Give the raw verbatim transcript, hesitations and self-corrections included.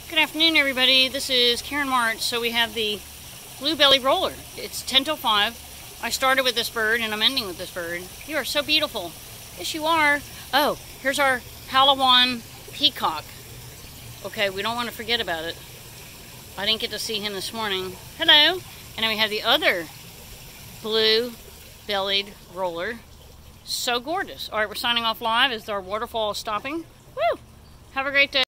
Good afternoon, everybody. This is Karen March. So we have the blue-bellied roller. It's ten till five. I started with this bird and I'm ending with this bird. You are so beautiful. Yes, you are. Oh, here's our Palawan Peacock. Okay, we don't want to forget about it. I didn't get to see him this morning. Hello. And then we have the other blue-bellied roller. So gorgeous. All right, we're signing off live as our waterfall is stopping. Woo! Have a great day.